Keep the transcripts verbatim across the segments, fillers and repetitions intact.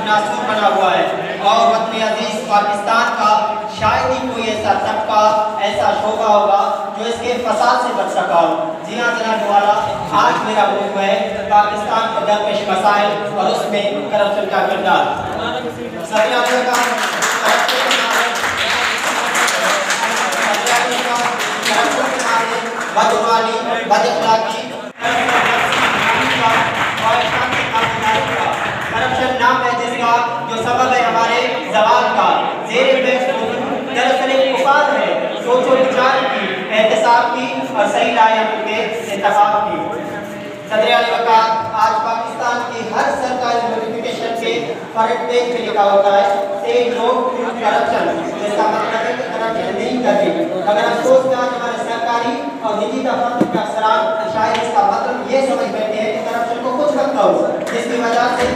नासूर बना हुआ है और वतन अजीज पाकिस्तान का शायद ही कोई ऐसा तबका, ऐसा शोबा होगा जो इसके फसाद से बच सका हो। जी हाँ जनाब वाला, आज मेरा मौजूद है पाकिस्तान के दरपेश मसाइल और उसमें करप्शन का किरदार। बदमाली, बदअखलाकी, करप्शन नाम है जिसका जो सबब है हमारे जवाल का। दरअसल एक पुकार है सोचो विचार की, एहतसाब की और सही राय के इंतखाब की। सदर आला वक़ात आज पाकिस्तान की हर सरकारी नोटिफिकेशन के फ्रंट पेज पे लिखा होता है सेज नो करप्शन, जिसका मतलब है कि करप्शन नहीं करनी। अगर अफसोस में आज हमारे सरकारी और निजी दफ्तरों के अफसरान शायद इसका मतलब ये समझ बैठे हैं कि करप्शन को कुछ मत करो, जिसकी वजह से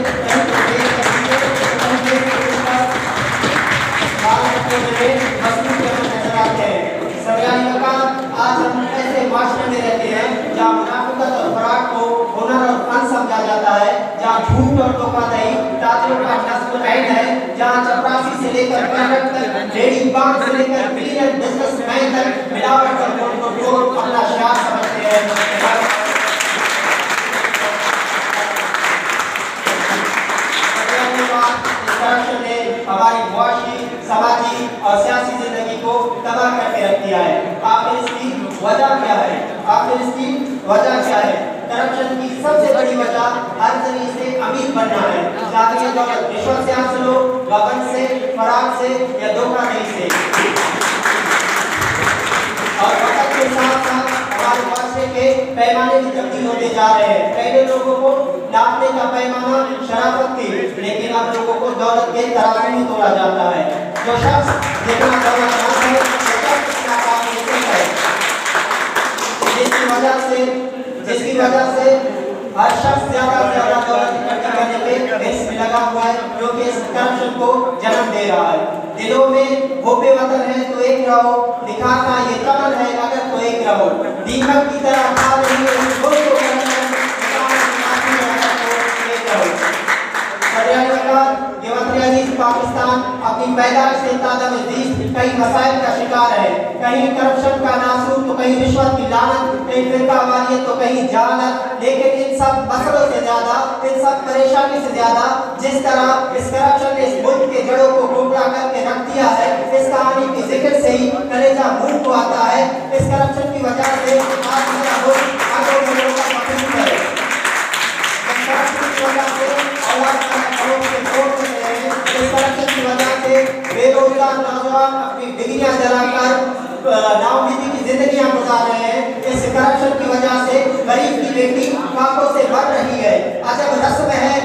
नजर आते हैं। सदर आला वक़ात आज हम ऐसे माशरे में रहते हैं जहाँ मुनाफिकत और फराड को हुनर और फन समझा जाता है, जहाँ झूठ और धोखाधड़ी ताजरों का नस्ल ऐन है, जहाँ चपरासी से लेकर क्लर्क तक, लेडी बाग से लेकर बिलियन बिजनेसमैन तक मिलावट और वोट को वोट अपना शियार समझते हैं। करप्शन ने हमारी मुआशी, समाजी और सियासी जिंदगी को तबाह करके रख दिया है। आखिर इसकी वजह क्या है? आखिर इसकी वजह क्या है? करप्शन की सबसे बड़ी वजह हर जरिए से अमीर बनना है, चाहे ये दौलत रिश्वत से हासिल हो, गबन से, फराड से या धोखाधड़ी से। और वक्त के साथ साथ हमारे माशरे के पैमाने भी तब्दील होते जा रहे हैं। पहले लोगों को नापने का पैमाना शराफत थी, लेकिन अब लोगों को दौलत के तराजू में तोड़ा जाता है। जो शख्स जितना दौलतमंद है, उतना काम है, जिसकी वजह से जिसकी वजह से हर शख्स ज्यादा से ज्यादा दौलत इकट्ठी करने पे इसमें लगा हुआ है, जो कि इस करप्शन को जन्म दे रहा है। दिलों में होपे वतन है तो एक रहो, दिखाना ये कमल है अगर तो एक रहो, दीमक की तरह खा रही है तो पाकिस्तान अपनी पैदाइश से तादाद कई मसाइल का शिकार है। कहीं करप्शन का नासूर तो कहीं रिश्वत की लानत, कहीं फिरका वालियत तो कहीं जहालत। लेकिन इन सब मसलों से ज्यादा, इन सब परेशानी से ज्यादा जिस तरह इस करप्शन ने इस मुल्क के जड़ों को खोखला करके रख दिया है, इस कहानी की जिक्र से ही कलेजा मुंह को आता है। इस करप्शन की वजह से आज मेरा मुल्क आगे बढ़ने का मकसद है। बेरोजगार नौजवान अपनी डिग्रियां जलाकर नाउमीदी की जिंदगियां गुजार रहे हैं। इस करप्शन की वजह से गरीब की बेटी फाकों से बढ़ रही है। अजब रस्म है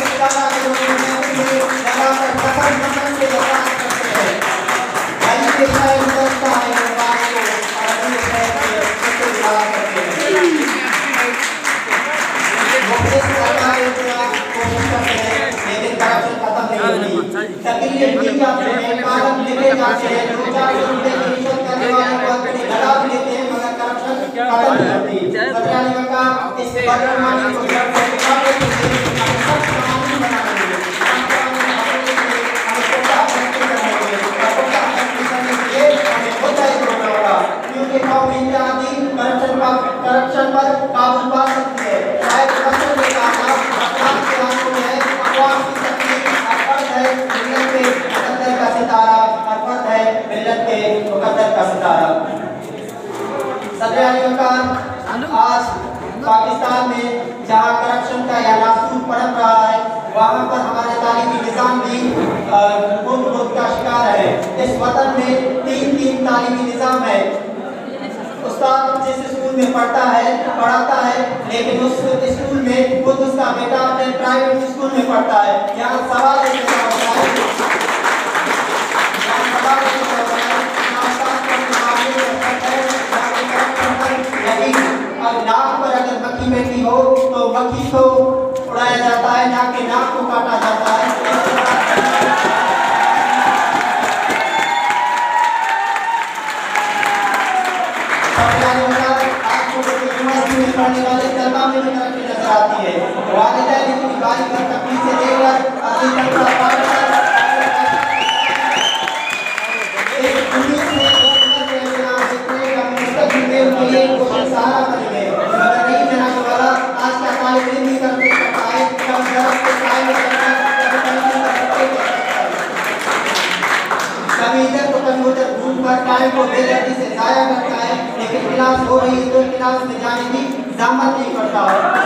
तकरीर की जाती है, कागज लिखे जाते हैं, दो चार सौ रुपए की रिश्वत करने वाले को अपने लगा भी लेते हैं, मगर करप्शन खत्म नहीं होती। सदर आला वक़ात इस बदनामी को जड़ से निकालने के लिए हम सब कानून बना रहे हैं। क्योंकि कौम इंतहादी करप्शन पर करप्शन पर काबू पा सकती है। शायद करप्शन के कामयाब अफराद के हाथों में है, अवाम की तकलीफ है, मिल्लत के मुकद्दर का सितारा अरफत है, मिल्लत के मुकद्दर का सितारा। सदर आला वक़ात आज पाकिस्तान में जहाँ करप्शन का या नासूर पनप रहा है, वहाँ पर हमारे तालीमी निज़ाम भी खुद खुद का शिकार है। इस वतन में तीन तीन तालीमी निज़ाम है। उस्ताद जिस स्कूल में पढ़ता है पढ़ाता है, लेकिन उस स्कूल में खुद उसका बेटा अपने प्राइवेट स्कूल में पढ़ता है। यहाँ सवाल है नाक पर अगर मक्खी बैठी हो तो मक्खी को उड़ाया जाता है, नाक के नाक को काटा जाता है। पढ़ने वाले तलबा में भी तरक्की नजर आती है। वालिदैन इतनी बारी पर तकलीफ से देकर अपनी कभी इधर तो कभी उधर घूम कर टाइम को बेदर्दी से जाया करता है, लेकिन क्लास हो रही है तो क्लास में जाने की जहमत नहीं करता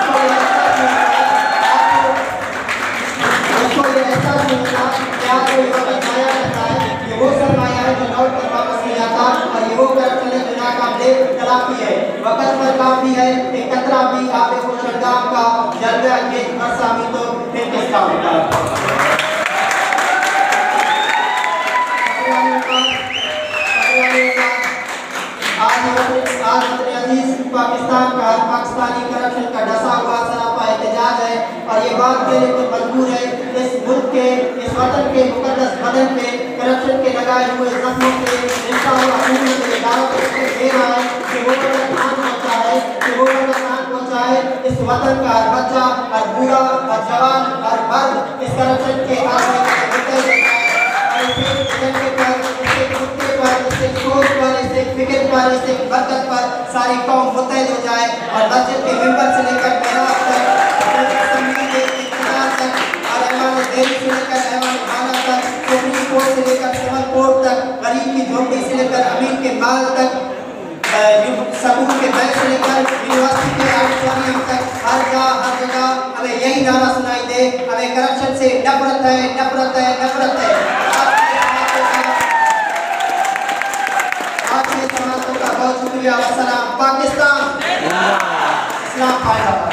उसको ये ऐसा सोचना क्या कोई वक्त आया करता है कि वो सरमाया है जो लौट कर वापस नहीं आता, और ये वो करप्शन है जो नाकाबिले तलाफी है। वक्त पर काफी है एक कतरा भी आबे खुशरगाम का जलवा के बरसामी तो फिर किसका होगा। आज अपने अजीज पाकिस्तान का हर पाकिस्तानी करप्शन का डसा हुआ सरापा एहतजाज है, और ये बात कहने पर मजबूर है इस मुल्क के इस वतन के मुकद्दस बदन पे करप्शन के लगाए हुए जख्मों से इंसान हुकूमत के इदारों को दे रहा है कि वो नुकसान पहुँचा है कि वो नुकसान पहुँचा है इस वतन का हर बच्चा, हर बूढ़ा, हर जवान, हर मर्द इस करप्शन के आगे पर इससे बरकत पर सारी कौम मुत्तहिद हो जाए, और मस्जिद के मिंबर से लेकर मेहराब तक, असेंबली के इख्तियार तक, और ऐवान देरी से लेकर ऐवान खाना तक, सुप्रीम कोर्ट से लेकर सिविल कोर्ट तक, गरीब की झोंपड़ी से लेकर अमीर के माल तक, स्कूल के बैग से लेकर यूनिवर्सिटी के ऑडिटोरियम तक, हर जगह हर जगह हमें यही नारा सुनाई दे, हमें करप्शन से नफरत है, नफरत है, नफरत है। आपके समाज का बहुत शुक्रिया। पाकिस्तान इस्लाम